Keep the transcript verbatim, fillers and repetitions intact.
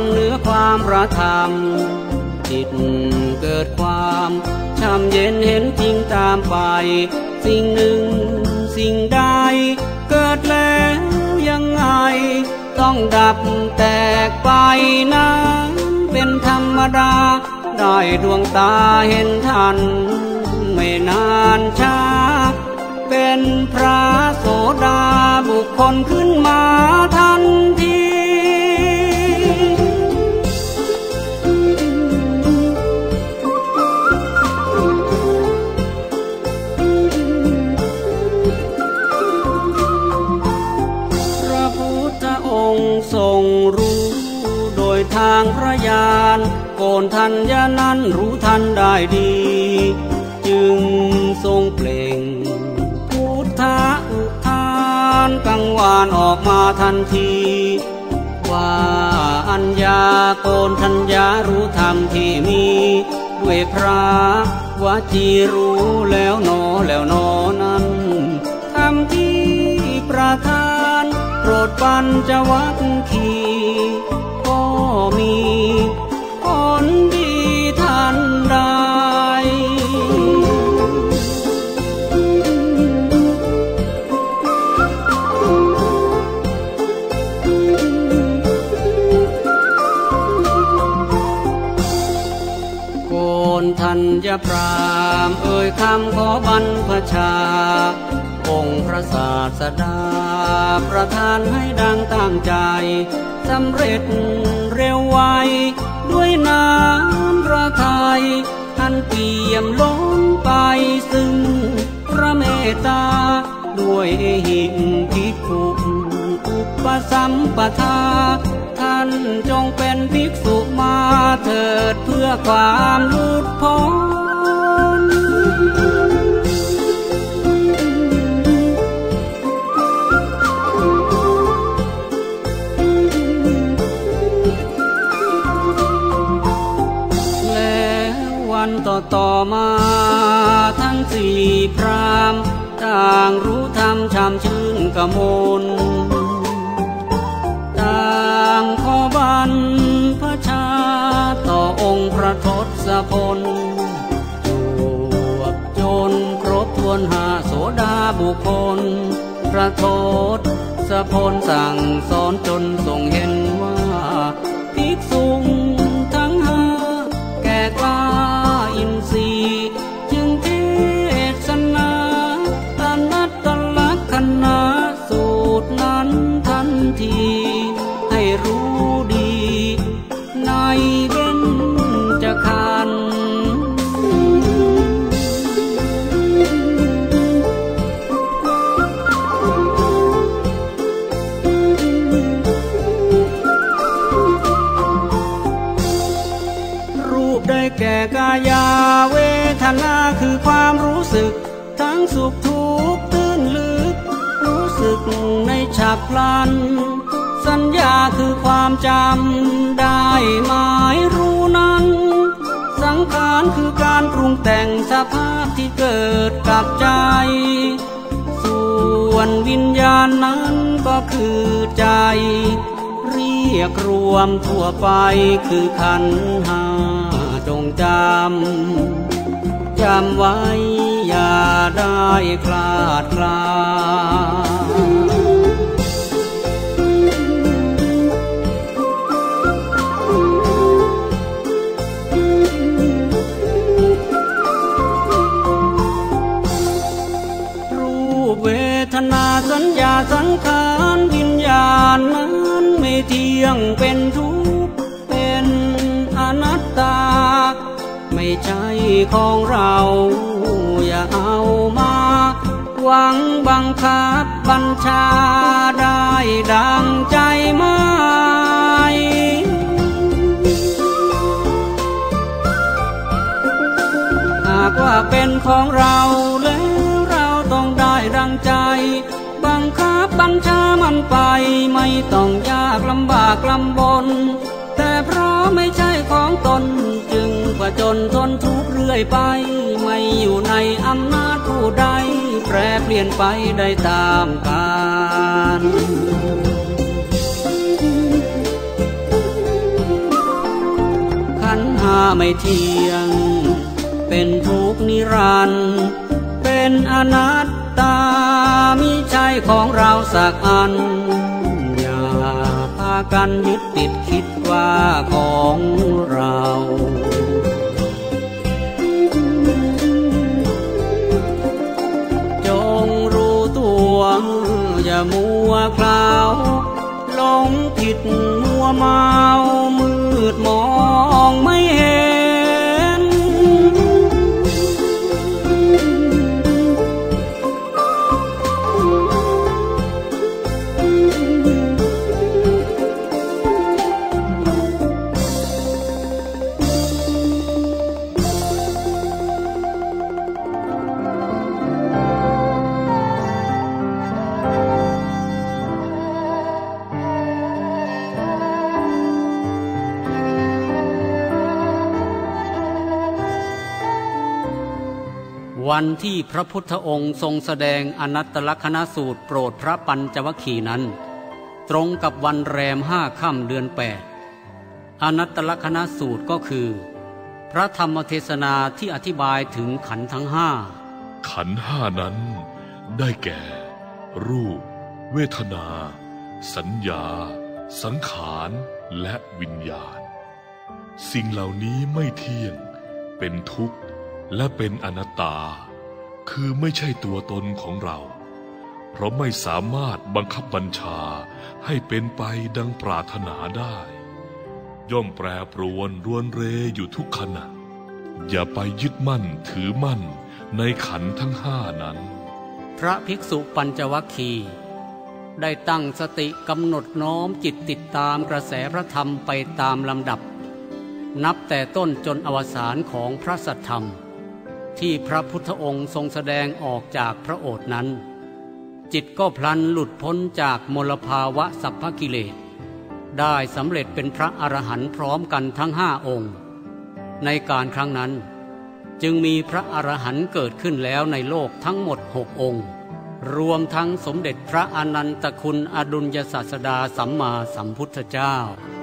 เนื้อความประธรรมจิตเกิดความช่ำเย็นเห็นจริงตามไปสิ่งหนึ่งสิ่งใดเกิดแล้วยังไงต้องดับแตกไปนั้นเป็นธรรมดาได้ดวงตาเห็นทันไม่นานช้าเป็นพระโสดาบุคคลขึ้นมาทันทีพระพุทธองค์ทรงรู้โดยทางพระญาณโกนทัญญานั้นรู้ทันได้ดีจึงทรงเปล่งพุทธะอุทานกังวานออกมาทันทีว่าอัญญาโกนทัญญารู้ธรรมที่มีด้วยพระวจีรู้แล้วหนอแล้วหนอนั้นธรรมที่ประทานโปรดปัญจวัคคีย์ก็มีผลดีทันใดโกนทัญญพรามเอ่ยคำขอบรรพชาองค์พระศาสดาประทานให้ดังตั้งใจสำเร็จเร็วไวด้วยน้ำพระทัยอันเปี่ยมล้นไปซึ่งพระเมตตาด้วยหิงภิกขุอุปสัมปทาท่านจงเป็นภิกษุมาเถิดเพื่อความหลุดพ้นวันต่อต่อมาทั้งสี่พรามต่างรู้ธรรมช่ำชื่นกมลต่างขอบัรพชาต่อองค์พระทศพลจวบจนครบถ้วนห้าโสดาบุคคลพระทศพลสั่งสอนจนทรงเห็นว่าภิกษุทั้งห้าแก่กล้าอินทรีย์จึงเทศนาอนัตตลักษณะสูตรนั้นทันทีให้รู้ดีในเบญจขันธ์ได้แก่กายาเวทนาคือความรู้สึกทั้งสุขทุกข์ตื้นลึกรู้สึกในฉับพลันสัญญาคือความจำได้หมายรู้นั้นสังขารคือการปรุงแต่งสภาพที่เกิดกับใจส่วนวิญญาณนั้นก็คือใจเรียกรวมทั่วไปคือขันธ์ห้าจงจำจำไว้อย่าได้คลาดคลารูปเวทนาสัญญาสังขารวิญญาณนั้นไม่เที่ยงเป็นทุกข์เป็นอนัตตาไม่ใช่ของเราอย่าเอามาหวังบังคับบัญชาได้ดังใจไม่หากว่าเป็นของเราแล้วเราต้องได้ดังใจบังคับบัญชามันไปไม่ต้องยากลำบากลำบนแต่เพราะไม่ใช่ของตนจึงผจญทนทุกข์เรื่อยไปไม่อยู่ในอำนาจผู้ใดแปรเปลี่ยนไปได้ตามกาลขันธ์ห้าไม่เที่ยงเป็นทุกข์นิรันดร์เป็นอนัตตามิใช่ของเราสักอันอย่าพากันยึดติดคิดว่าของเราจงรู้ตัวอย่ามัวคลาวหลงผิดมัวเมามืดมองไม่เห็นวันที่พระพุทธองค์ทรงแสดงอนัตตลักษณสูตรโปรดพระปัญจวัคคีย์นั้นตรงกับวันแรมห้าค่ำเดือนแปดอนัตตลักษณสูตรก็คือพระธรรมเทศนาที่อธิบายถึงขันธ์ทั้งห้าขันธ์ห้านั้นได้แก่รูปเวทนาสัญญาสังขารและวิญญาณสิ่งเหล่านี้ไม่เที่ยงเป็นทุกข์และเป็นอนัตตาคือไม่ใช่ตัวตนของเราเพราะไม่สามารถบังคับบัญชาให้เป็นไปดังปรารถนาได้ย่อมแปรปรวนรวนเรอยู่ทุกขณะอย่าไปยึดมั่นถือมั่นในขันธ์ทั้งห้านั้นพระภิกษุปัญจวัคคีย์ได้ตั้งสติกำหนดน้อมจิตติดตามกระแสพระธรรมไปตามลำดับนับแต่ต้นจนอวสานของพระสัทธรรมที่พระพุทธองค์ทรงแสดงออกจากพระโอษฐ์นั้นจิตก็พลันหลุดพ้นจากมลภาวะสัพพกิเลสได้สำเร็จเป็นพระอรหันต์พร้อมกันทั้งห้าองค์ในการครั้งนั้นจึงมีพระอรหันต์เกิดขึ้นแล้วในโลกทั้งหมดหกองค์รวมทั้งสมเด็จพระอนันตคุณอดุลยศาสดาสัมมาสัมพุทธเจ้า